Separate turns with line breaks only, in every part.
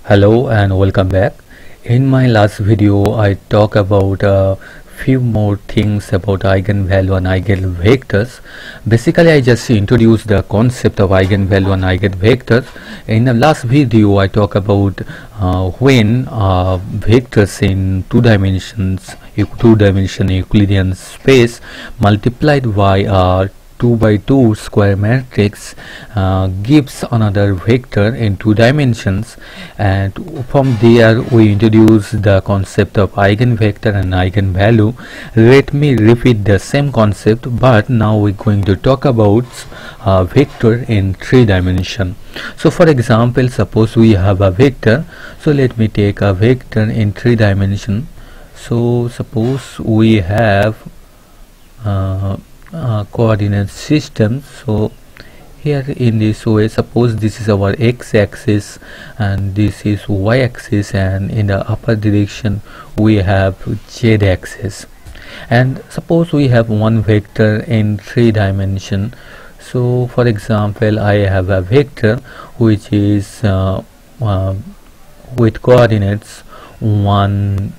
Hello and welcome back. In my last video I talked about a few more things about eigenvalue and eigenvectors. Basically I just introduced the concept of eigenvalue and eigenvectors. In the last video I talked about when vectors in two-dimensional Euclidean space multiplied by a 2 by 2 square matrix gives another vector in 2 dimensions, and from there we introduce the concept of eigenvector and eigenvalue. Let me repeat the same concept, but now we're going to talk about vector in 3 dimension. So for example, suppose we have a vector. So let me take a vector in 3 dimension. So suppose we have coordinate system. So here in this way, suppose this is our x-axis and this is y-axis, and in the upper direction we have z-axis. And suppose we have one vector in 3 dimension. So for example, I have a vector which is with coordinates 1,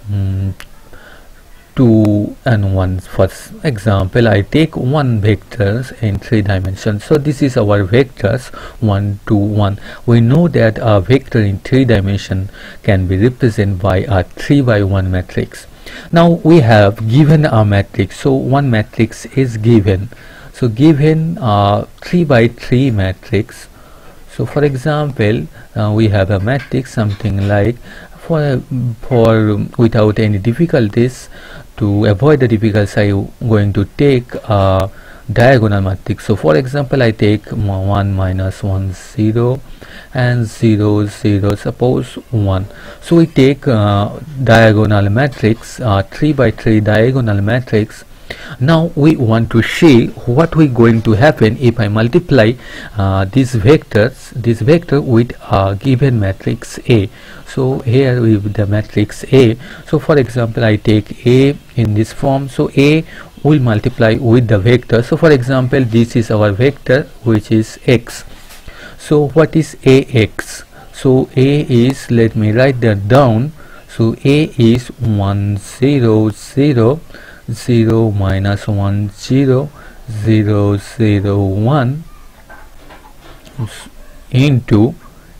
2 and 1. For example, I take one vectors in 3 dimensions. So this is our vectors 1, 2, 1. We know that a vector in 3 dimension can be represented by a 3 by 1 matrix. Now we have given a matrix. So one matrix is given. So given a 3 by 3 matrix. So for example, we have a matrix something like, for without any difficulties, to avoid the difficulties, I am going to take a diagonal matrix. So for example, I take 1 minus 1 0 and 0 0, suppose 1. So we take diagonal matrix, 3 by 3 diagonal matrix. Now we want to see what we going to happen if I multiply this vector with a given matrix A. So here with the matrix A. So for example, I take A in this form. So A will multiply with the vector. So for example, this is our vector which is x. So what is AX? So A is, let me write that down. So A is 1 0 0 0 minus 1 0 0 0 1 into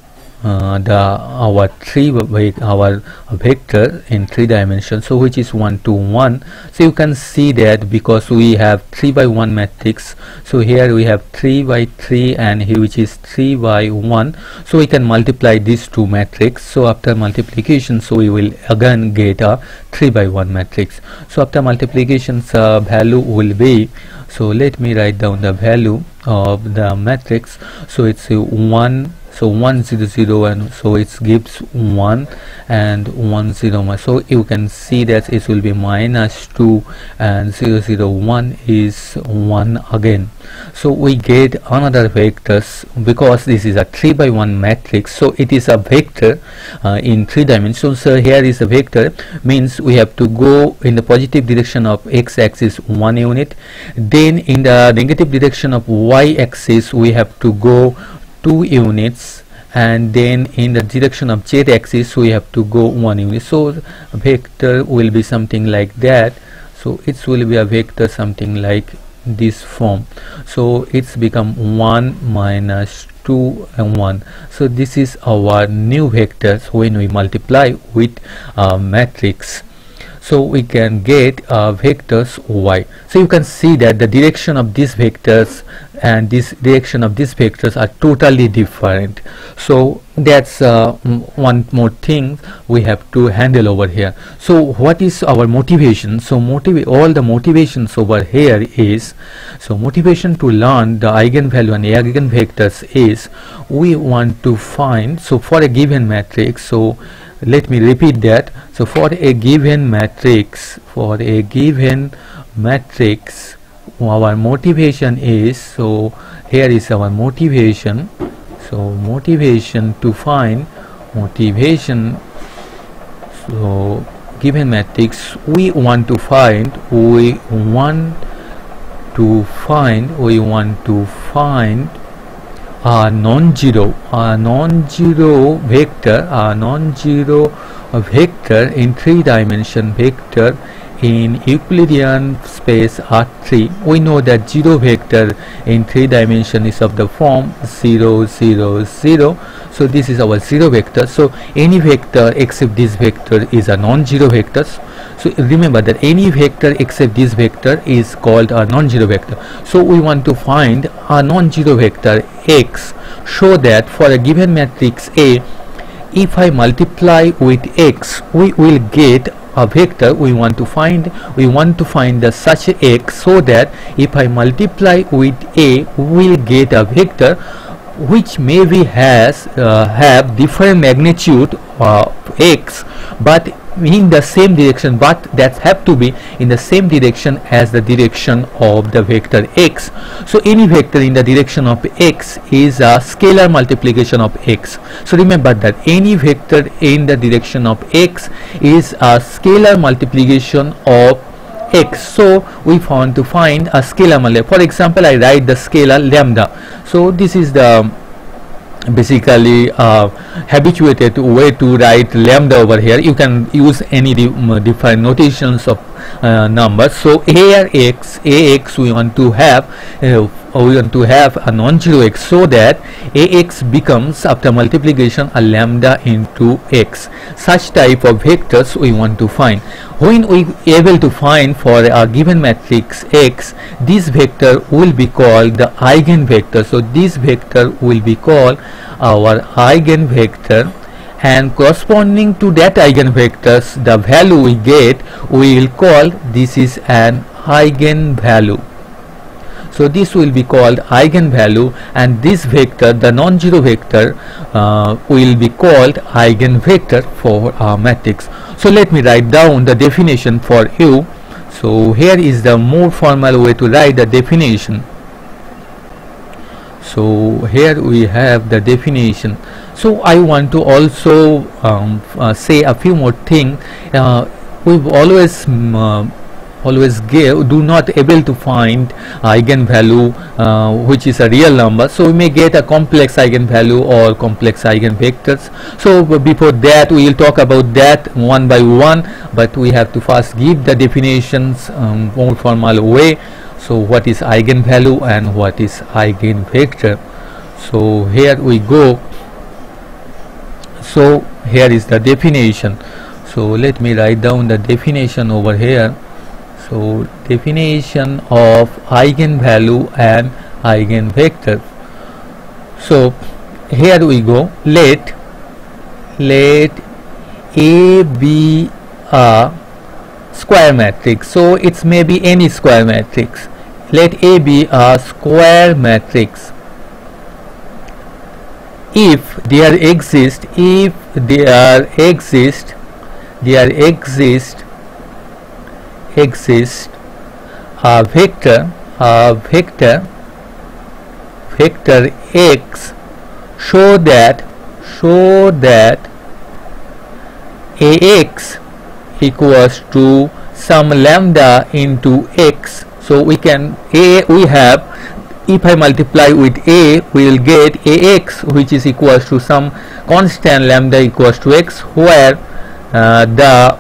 our vector in 3 dimensions, so which is 1 2 1. So you can see that because we have 3 by 1 matrix, so here we have 3 by 3 and here which is 3 by 1. So we can multiply these two matrix. So after multiplication, so we will again get a 3 by 1 matrix. So after multiplication, value will be, so let me write down the value of the matrix. So it's 1. So 1 0 0, and so it gives 1 and 1 0. So you can see that it will be minus 2 and 0 0 1 is 1 again. So we get another vectors because this is a 3 by 1 matrix. So it is a vector in 3 dimensions. So here is a vector, means we have to go in the positive direction of x-axis 1 unit, then in the negative direction of y-axis we have to go 2 units, and then in the direction of z-axis we have to go 1 unit. So a vector will be something like that. So it will be a vector something like this form. So it's become 1 minus 2 and 1. So this is our new vectors when we multiply with a matrix. So we can get vectors y. So you can see that the direction of these vectors and this direction of these vectors are totally different. So that's one more thing we have to handle over here. So what is our motivation? So all the motivations over here is, so motivation to learn the eigenvalue and eigenvectors is, we want to find, so for a given matrix, so let me repeat that. So for a given matrix, our motivation is, so here is our motivation. So motivation to find so given matrix we want to find non-zero vector in 3-dimension vector in Euclidean space R3. We know that zero vector in 3 dimension is of the form 0 0 0. So this is our zero vector. So any vector except this vector is a non-zero vector. So remember that any vector except this vector is called a non-zero vector. So we want to find a non-zero vector x. Show that for a given matrix A, if I multiply with x, we will get a vector. We want to find the such x, so that if I multiply with A, we will get a vector which maybe have different magnitude of x, but in the same direction, but that have to be in the same direction as the direction of the vector x. So any vector in the direction of x is a scalar multiplication of x. So remember that any vector in the direction of x is a scalar multiplication of x. So we want to find a scalar multiplication. For example, I write the scalar lambda. So this is the basically habituated way to write lambda over here. You can use any different notations of numbers. So here ax we want to have a non-zero x, so that ax becomes, after multiplication, a lambda into x. Such type of vectors we want to find. When we able to find for a given matrix x, this vector will be called the eigenvector. So this vector will be called our eigenvector, and corresponding to that eigenvectors, the value we get, we will call this is an eigenvalue. So this will be called eigenvalue, and this vector, the non-zero vector, will be called eigenvector for our matrix. So let me write down the definition for you. So here is the more formal way to write the definition. So here we have the definition. So I want to also say a few more things. We've always do not able to find eigenvalue which is a real number, so we may get a complex eigenvalue or complex eigenvectors. So before that we will talk about that one by one, but we have to first give the definitions more formal way. So what is eigenvalue and what is eigenvector? So here we go. So here is the definition. So let me write down the definition over here. So definition of eigenvalue and eigenvector. So here we go. Let A be a square matrix. So it's maybe any square matrix. Let A be a square matrix if there exists a vector x. Show that ax equals to some lambda into x. So we have, if I multiply with a, we will get ax, which is equals to some constant lambda equals to x, where the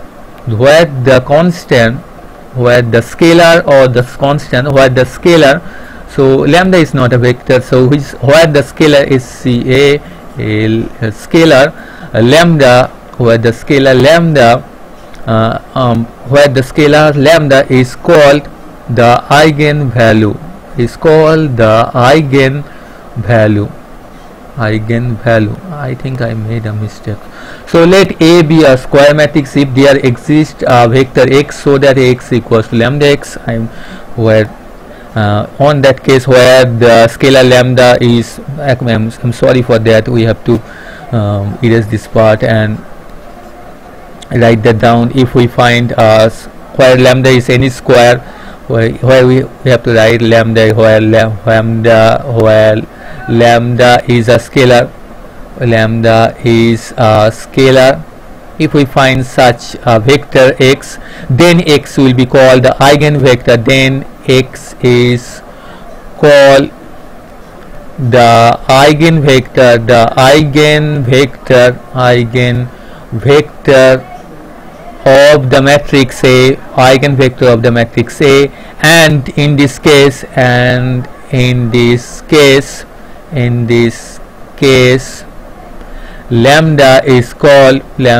scalar, so lambda is not a vector, so where the scalar is scalar lambda, where the scalar lambda is called the eigenvalue, I think I made a mistake. So let A be a square matrix if there exists a vector x, so that x equals to lambda x. On that case where the scalar lambda is, I'm sorry for that, we have to erase this part and write that down. If we find where lambda is any square, where we have to write lambda, where lambda is a scalar, if we find such a vector x, then x will be called the eigenvector. Then x is called the eigenvector of the matrix A, eigenvector of the matrix A, and in this case lambda is called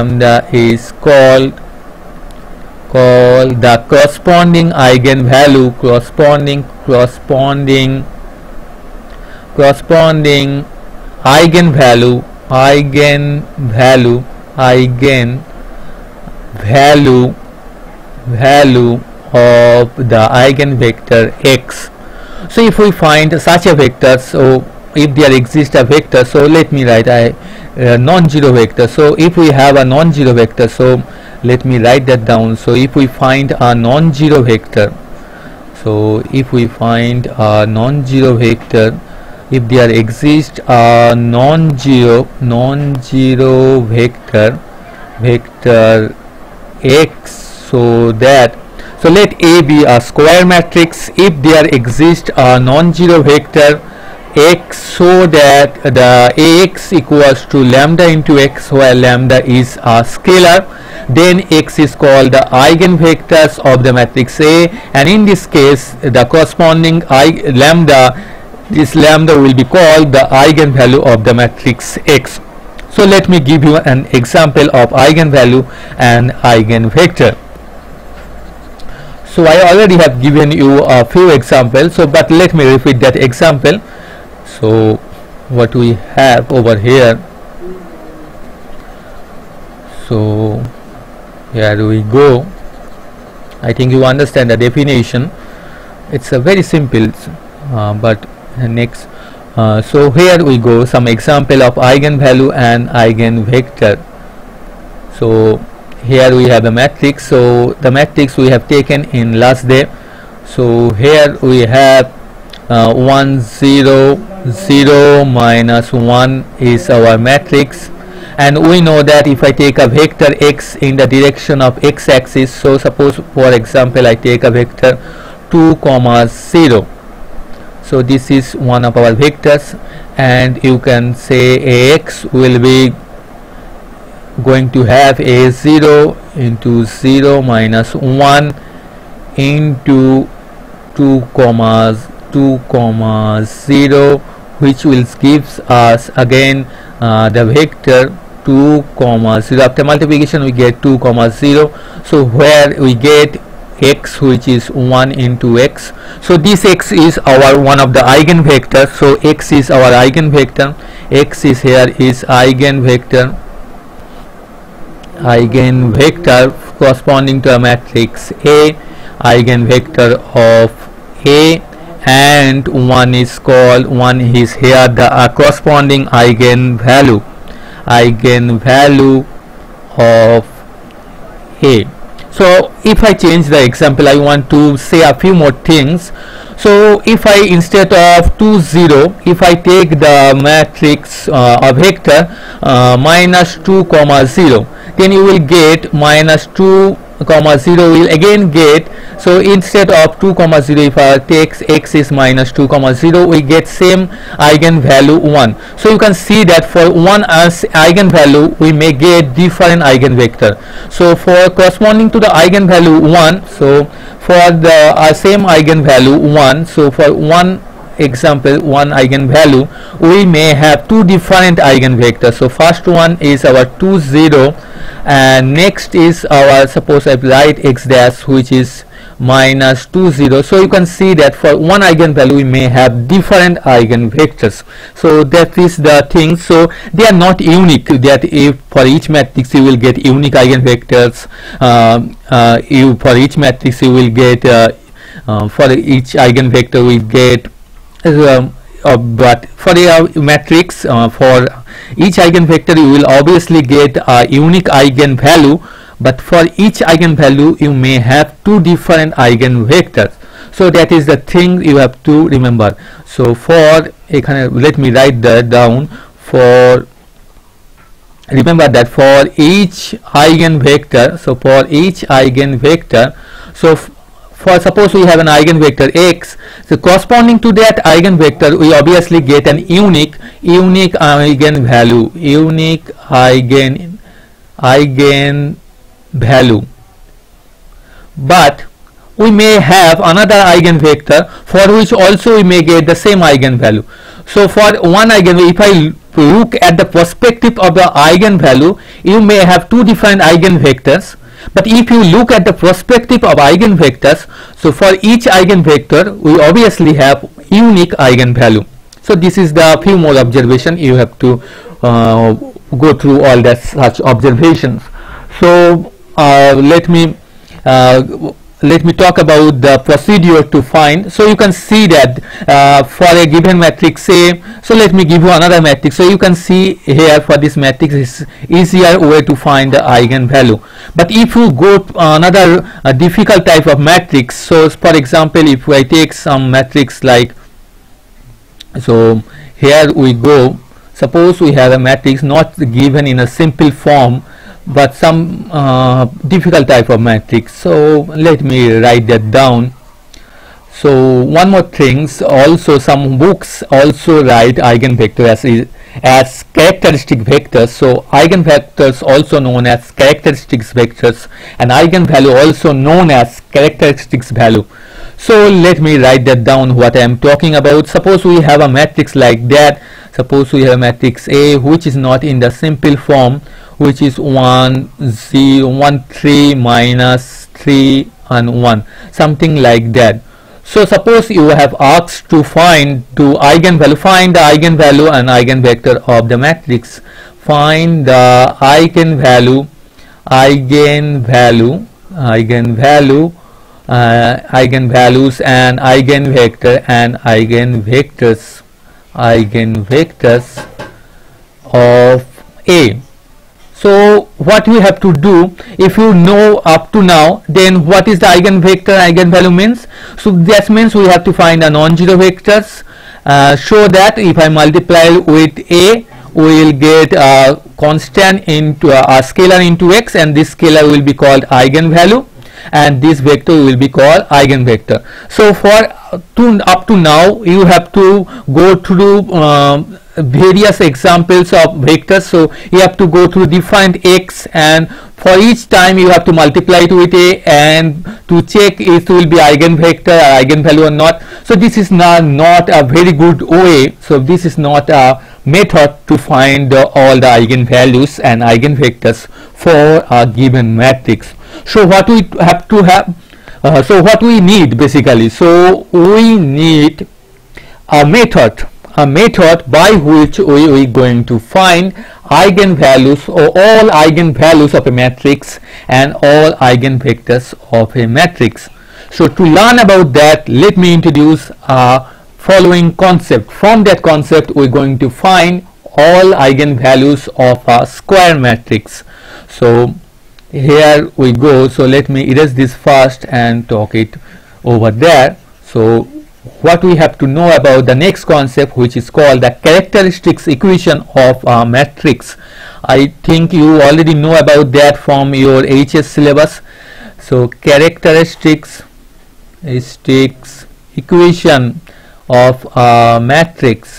the corresponding eigenvalue of the eigenvector x. So if we find such a vector, so if there exists a vector, so let me write a non-zero vector. So if we have a non-zero vector, so let me write that down. So if we find a non-zero vector, if there exists a non-zero vector x, so let A be a square matrix. If there exists a non-zero vector x, so that the Ax equals to lambda into x, where lambda is a scalar, then x is called the eigenvectors of the matrix A, and in this case the corresponding this lambda will be called the eigenvalue of the matrix X. So let me give you an example of eigenvalue and eigenvector. So I already have given you a few examples, so but let me repeat that example. So what we have over here, so here we go. I think you understand the definition. It's a very simple, but next, so here we go, some example of eigenvalue and eigenvector. So here we have the matrix. So the matrix we have taken in last day. So here we have 1 0 0 minus 1 is our matrix, and we know that if I take a vector x in the direction of x-axis, so suppose for example I take a vector 2, 0. So this is one of our vectors, and you can say Ax will be going to have a 0 into 0 minus 1 into 2, 0, which will gives us again the vector 2, 0. After multiplication we get 2, 0. So where we get x, which is 1 into x. So this x is our one of the eigenvectors. So x is our eigenvector. X is here is eigenvector corresponding to a matrix A, eigenvector of A, and one is here the corresponding eigenvalue of A. So if I change the example, I want to say a few more things. So if I, instead of 2, 0, if I take the matrix a vector minus 2, 0, then you will get minus 2, 0 will again get. So instead of 2, 0, if I take x is minus 2, 0, we get same eigenvalue 1. So you can see that for one as eigenvalue we may get different eigenvector. So for corresponding to the eigenvalue 1, so for the same eigenvalue 1, so for one example, one eigenvalue, we may have two different eigenvectors. So first one is our 2, 0, and next is our, suppose I write x dash, which is minus 2, 0. So you can see that for one eigenvalue we may have different eigenvectors. So that is the thing. So they are not unique, that if for each matrix you will get unique eigenvectors, for each matrix you will get for each eigenvector we get but for a matrix, for each eigenvector you will obviously get a unique eigenvalue, but for each eigenvalue you may have two different eigenvectors. So that is the thing you have to remember. So for let me write that down. For remember that for each eigenvector, so for each eigenvector, so for suppose we have an eigenvector x, so corresponding to that eigenvector we obviously get an unique eigenvalue, eigenvalue. But we may have another eigenvector for which also we may get the same eigenvalue. So for one eigenvalue, if I look at the perspective of the eigenvalue, you may have two different eigenvectors. But if you look at the perspective of eigenvectors, so for each eigenvector we obviously have unique eigenvalue. So this is the few more observation you have to go through all that such observations. So let me talk about the procedure to find. So you can see that for a given matrix A, so let me give you another matrix. So you can see here for this matrix is easier way to find the eigenvalue. But if you go to another difficult type of matrix, so for example if I take some matrix like, so here we go, suppose we have a matrix not given in a simple form but some difficult type of matrix. So let me write that down. So one more things, also some books also write eigenvector as characteristic vectors. So eigenvectors also known as characteristics vectors, and eigenvalue also known as characteristics value. So let me write that down what I am talking about. Suppose we have a matrix like that. Suppose we have a matrix A which is not in the simple form, which is 1 0 1 3 minus 3 and 1, something like that. So suppose you have asked to find the eigenvalue and eigenvector of the matrix. Find the eigenvalues and eigenvector and eigenvectors of A. So what we have to do, if you know up to now, then what is the eigenvector eigenvalue means? So that means we have to find the non-zero vectors, show that if I multiply with A, we will get a constant into a scalar into x, and this scalar will be called eigenvalue and this vector will be called eigenvector. So for up to now you have to go through various examples of vectors. So you have to go through different x, and for each time you have to multiply it with A and to check if it will be eigenvector or eigenvalue or not. So this is not a very good way. So this is not a method to find all the eigenvalues and eigenvectors for a given matrix. So what we have to have, so what we need basically, so we need a method by which we are going to find eigenvalues or all eigenvalues of a matrix and all eigenvectors of a matrix. So to learn about that, let me introduce a following concept. From that concept we are going to find all eigenvalues of a square matrix. So here we go. So let me erase this first and talk it over there. So what we have to know about the next concept, which is called the characteristics equation of a matrix. I think you already know about that from your HS syllabus. So characteristics equation of a matrix.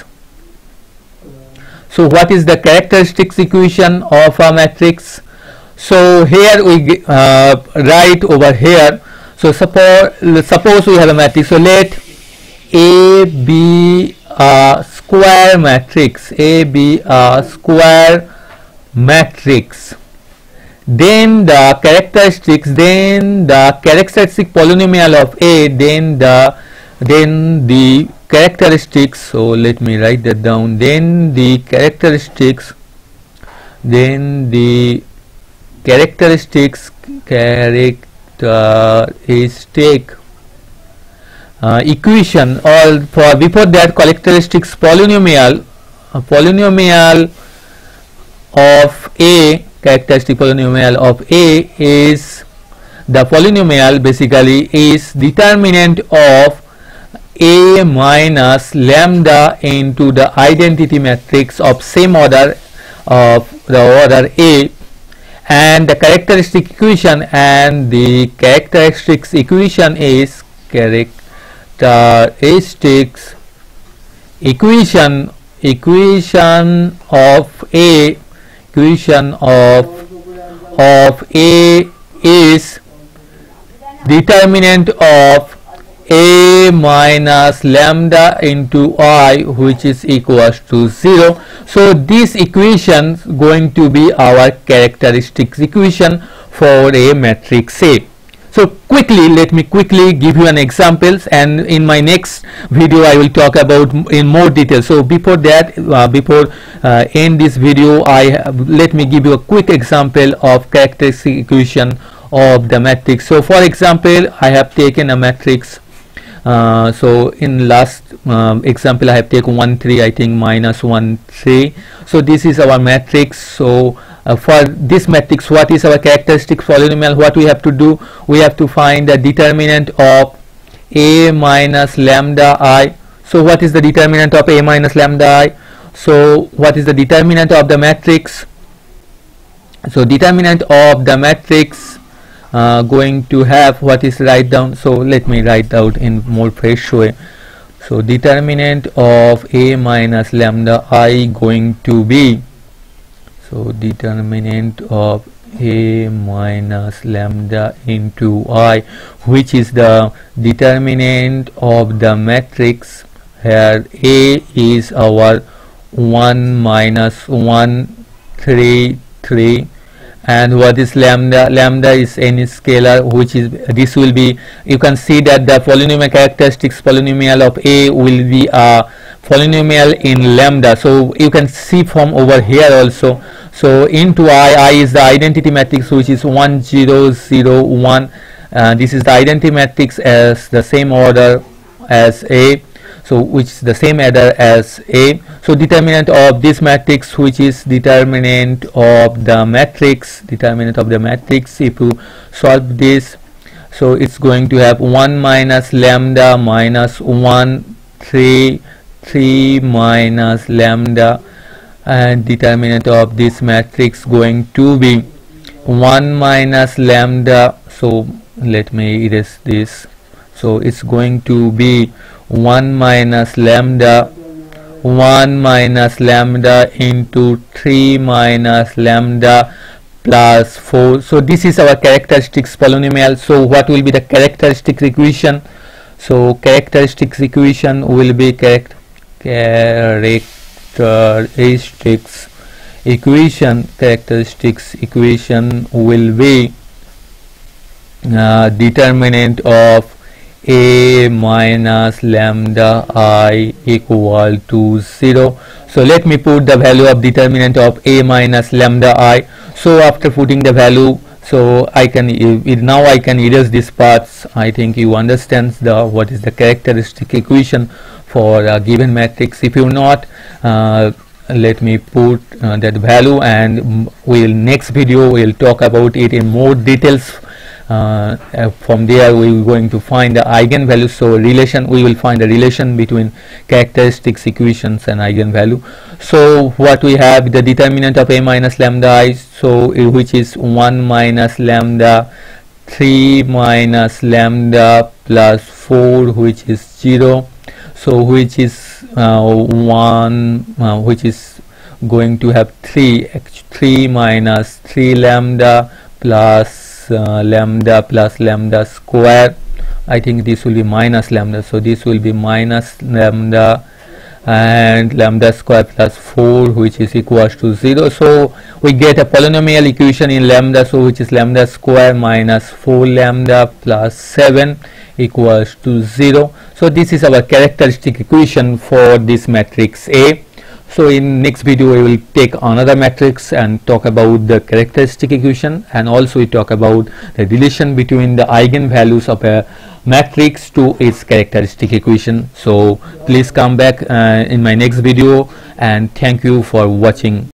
So what is the characteristics equation of a matrix? So here we write over here. So suppose we have a matrix. So let A be a square matrix. A be a square matrix. Then the characteristic polynomial of A. Then the characteristics. So let me write that down. Then the characteristics equation, or for before that characteristics polynomial of A, characteristic polynomial of A is the polynomial basically is determinant of A minus lambda into the identity matrix of same order of the order A, and the characteristic equation is characteristics equation of A is determinant of a minus lambda into I, which is equals to 0. So this equation going to be our characteristics equation for a matrix A. So let me quickly give you an examples, and in my next video I will talk about in more detail. So before that, end this video, let me give you a quick example of characteristic equation of the matrix. So for example, I have taken a matrix. So in last example I have taken 1 3, I think minus 1 3. So this is our matrix. So for this matrix, what is our characteristic polynomial? What we have to do, we have to find the determinant of a minus lambda I. So what is the determinant of a minus lambda I? So what is the determinant of the matrix? So determinant of the matrix going to have, what is write down? So let me write out in more fresh way. So determinant of a minus lambda I going to be, so determinant of a minus lambda into I, which is the determinant of the matrix. Here A is our 1 minus 1 3 3, and what is lambda? Lambda is any scalar, which is, this will be, you can see that the polynomial characteristics polynomial of A will be a polynomial in lambda. So you can see from over here also. So into I is the identity matrix, which is 1 0 0 1. This is the identity matrix as the same order as A, so which is the same order as A. So determinant of this matrix, which is determinant of the matrix, if you solve this, so it's going to have 1 minus lambda minus 1 3 3 minus lambda, and determinant of this matrix going to be 1 minus lambda. So let me erase this. So it's going to be 1 minus lambda into 3 minus lambda plus 4. So this is our characteristics polynomial. So what will be the characteristics equation? So characteristics equation will be characteristics equation will be determinant of a minus lambda I equal to 0. So let me put the value of determinant of a minus lambda I. So after putting the value, so I can now I can erase these parts. I think you understand what is the characteristic equation for a given matrix. If you not, let me put that value, and next video we'll talk about it in more details. From there we are going to find the eigenvalues. So we will find the relation between characteristics equations and eigenvalue. So what we have, the determinant of a minus lambda I, so which is 1 minus lambda 3 minus lambda plus 4, which is 0. So which is 1, which is going to have 3 minus 3 lambda plus lambda square. I think this will be minus lambda, so this will be minus lambda and lambda square plus 4, which is equals to 0. So we get a polynomial equation in lambda, so which is lambda square minus 4 lambda plus 7 equals to 0. So this is our characteristic equation for this matrix A. So in next video we will take another matrix and talk about the characteristic equation, and also we talk about the relation between the eigenvalues of a matrix to its characteristic equation. So please come back in my next video, and thank you for watching.